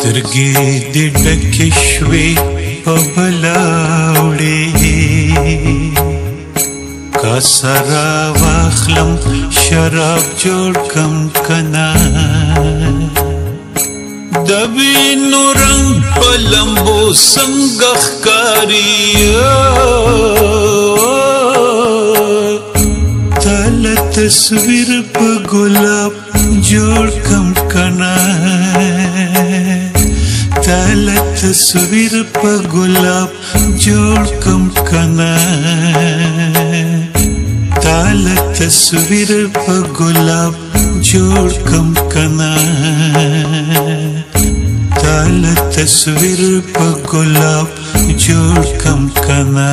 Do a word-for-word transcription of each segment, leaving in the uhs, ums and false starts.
سترګې دې ډکې شوې په بلاوړې کاسه راواخلم شراب جوړ کم کنه د وینو رنګ په لمبو څنګه ښکاري تاله تصویر په ګلاب جوړ کم کنه تاله تصویر په ګلاب جوړ کم کنه تاله تصویر په ګلاب جوړ کم کنه تاله تصویر په ګلاب جوړ کم کنه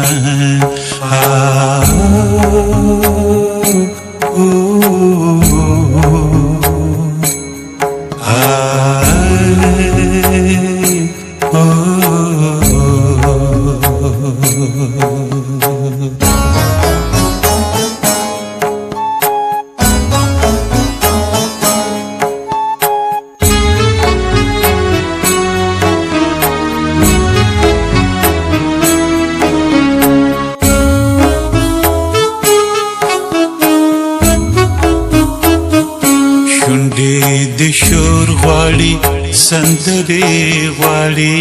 د شور غواړي سندرې غواړي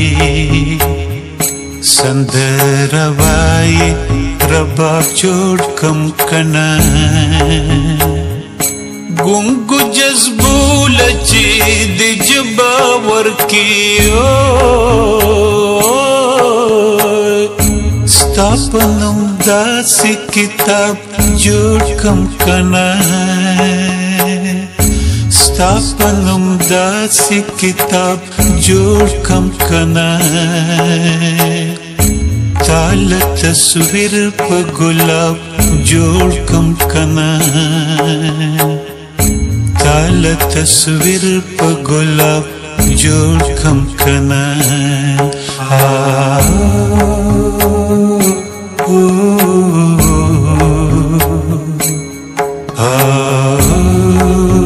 سندره وایي رباب جوړ کم کنه ګونګو جذبو لچې د جبا ورکیو ستا په نوم داسې کتاب جوړ کم کنه ستا په نوم داسې کتاب جوړ کم کنه تاله تصویر په ګلاب جوړ کم کنه تاله تصویر په ګلاب جوړ کم کنه آه